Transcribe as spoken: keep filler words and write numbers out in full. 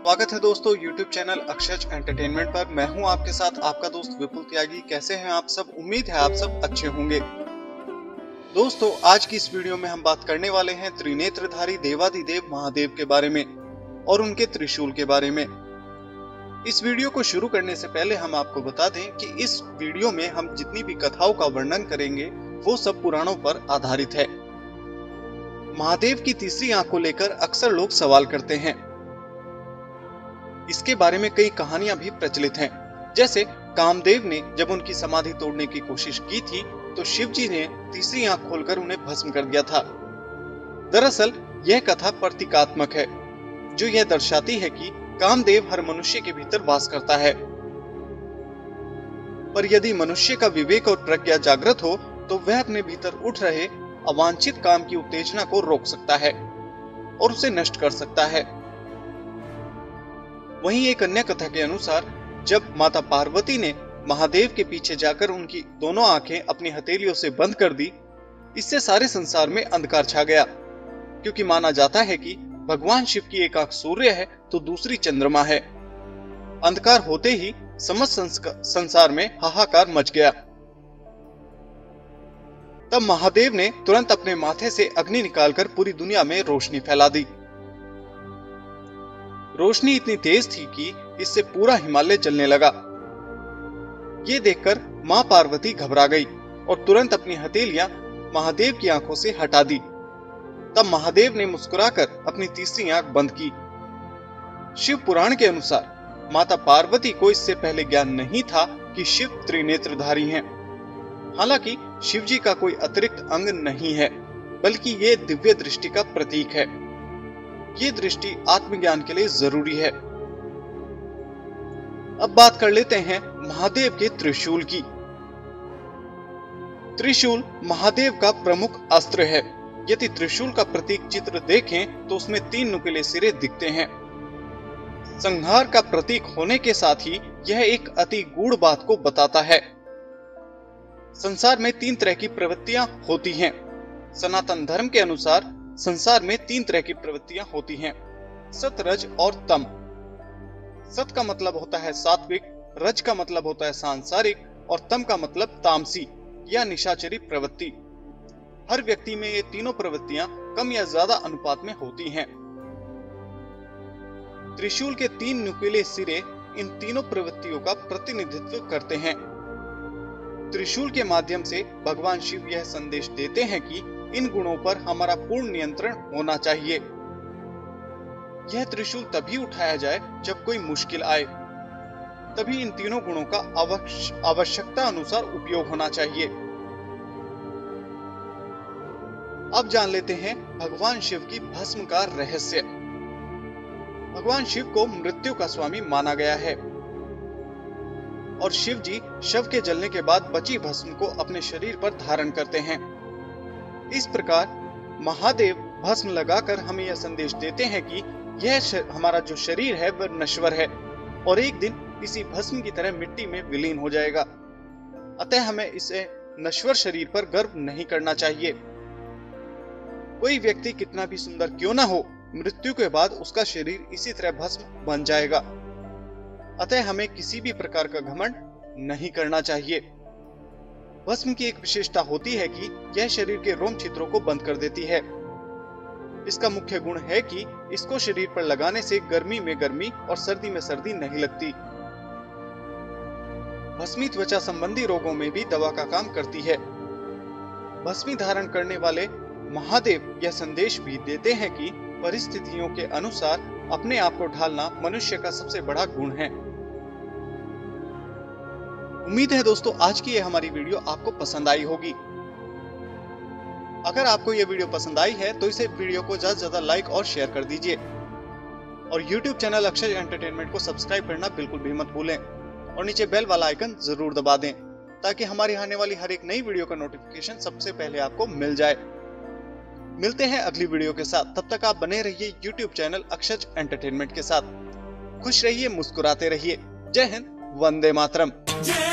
स्वागत है दोस्तों YouTube चैनल अक्षज एंटरटेनमेंट पर। मैं हूं आपके साथ आपका दोस्त विपुल त्यागी। कैसे हैं आप सब? उम्मीद है आप सब अच्छे होंगे। दोस्तों आज की इस वीडियो में हम बात करने वाले हैं त्रिनेत्रधारी देवाधिदेव महादेव के बारे में और उनके त्रिशूल के बारे में। इस वीडियो को शुरू करने से पहले हम आपको बता दें कि इस वीडियो में हम जितनी भी कथाओं का वर्णन करेंगे वो सब पुराणों पर आधारित है। महादेव की तीसरी आंख को लेकर अक्सर लोग सवाल करते हैं। इसके बारे में कई कहानियां भी प्रचलित हैं। जैसे कामदेव ने जब उनकी समाधि तोड़ने की कोशिश की थी तो शिव जी ने तीसरी आंख खोलकर उन्हें भस्म कर दिया था। दरअसल यह कथा प्रतीकात्मक है जो यह दर्शाती है कि कामदेव हर मनुष्य के भीतर वास करता है, पर यदि मनुष्य का विवेक और प्रज्ञा जागृत हो तो वह अपने भीतर उठ रहे अवांछित काम की उत्तेजना को रोक सकता है और उसे नष्ट कर सकता है। वहीं एक अन्य कथा के अनुसार जब माता पार्वती ने महादेव के पीछे जाकर उनकी दोनों आंखें अपनी हथेलियों से बंद कर दी, इससे सारे संसार में अंधकार छा गया, क्योंकि माना जाता है कि भगवान शिव की एक आंख सूर्य है तो दूसरी चंद्रमा है। अंधकार होते ही समस्त संसार में हाहाकार मच गया। तब महादेव ने तुरंत अपने माथे से अग्नि निकालकर पूरी दुनिया में रोशनी फैला दी। रोशनी इतनी तेज थी कि इससे पूरा हिमालय जलने लगा। ये देखकर मां पार्वती घबरा गई और तुरंत अपनी हथेलियां महादेव की आंखों से हटा दी। तब महादेव ने मुस्कुराकर अपनी तीसरी आंख बंद की। शिव पुराण के अनुसार माता पार्वती को इससे पहले ज्ञान नहीं था कि शिव त्रिनेत्रधारी हैं। हालांकि शिव जी का कोई अतिरिक्त अंग नहीं है, बल्कि ये दिव्य दृष्टि का प्रतीक है। ये दृष्टि आत्मज्ञान के लिए जरूरी है। अब बात कर लेते हैं महादेव के त्रिशूल की। त्रिशूल महादेव का प्रमुख अस्त्र है। यदि त्रिशूल का प्रतीक चित्र देखें तो उसमें तीन नुकीले सिरे दिखते हैं। संहार का प्रतीक होने के साथ ही यह एक अति गूढ़ बात को बताता है। संसार में तीन तरह की प्रवृत्तियां होती हैं। सनातन धर्म के अनुसार संसार में तीन तरह की प्रवृत्तियां होती हैं, सत, रज और तम। सत का मतलब होता है सात्विक, रज का मतलब होता है सांसारिक और तम का मतलब तामसी या निशाचरी प्रवृत्ति। हर व्यक्ति में ये तीनों प्रवृत्तियां कम या ज्यादा अनुपात में होती हैं। त्रिशूल के तीन नुकीले सिरे इन तीनों प्रवृत्तियों का प्रतिनिधित्व करते हैं। त्रिशूल के माध्यम से भगवान शिव यह संदेश देते हैं कि इन गुणों पर हमारा पूर्ण नियंत्रण होना चाहिए। यह त्रिशूल तभी उठाया जाए जब कोई मुश्किल आए, तभी इन तीनों गुणों का आवश्यकता अनुसार उपयोग होना चाहिए। अब जान लेते हैं भगवान शिव की भस्म का रहस्य। भगवान शिव को मृत्यु का स्वामी माना गया है और शिव जी शव के जलने के बाद बची भस्म को अपने शरीर पर धारण करते हैं। इस प्रकार महादेव भस्म लगाकर हमें यह संदेश देते हैं कि यह हमारा जो शरीर है वह नश्वर है और एक दिन इसी भस्म की तरह मिट्टी में विलीन हो जाएगा। अतः हमें इसे नश्वर शरीर पर गर्व नहीं करना चाहिए। कोई व्यक्ति कितना भी सुंदर क्यों ना हो, मृत्यु के बाद उसका शरीर इसी तरह भस्म बन जाएगा। अतः हमें किसी भी प्रकार का घमंड नहीं करना चाहिए। भस्म की एक विशेषता होती है कि यह शरीर के रोम छिद्रों को बंद कर देती है। इसका मुख्य गुण है कि इसको शरीर पर लगाने से गर्मी में गर्मी और सर्दी में सर्दी नहीं लगती। भस्मी त्वचा संबंधी रोगों में भी दवा का काम करती है। भस्मी धारण करने वाले महादेव यह संदेश भी देते हैं कि परिस्थितियों के अनुसार अपने आप को ढालना मनुष्य का सबसे बड़ा गुण है। उम्मीद है दोस्तों आज की ये हमारी वीडियो आपको पसंद आई होगी। अगर आपको ये वीडियो पसंद आई है तो इसे वीडियो को ज्यादा से ज्यादा लाइक और शेयर कर दीजिए और YouTube चैनल अक्षज एंटरटेनमेंट को सब्सक्राइब करना बिल्कुल भी मत भूलें और नीचे बेल वाला आइकन जरूर दबा दें ताकि हमारी आने वाली हर एक नई वीडियो का नोटिफिकेशन सबसे पहले आपको मिल जाए। मिलते हैं अगली वीडियो के साथ, तब तक आप बने रहिए YouTube चैनल अक्षज एंटरटेनमेंट के साथ। खुश रहिए, मुस्कुराते रहिए। जय हिंद, वंदे मातरम।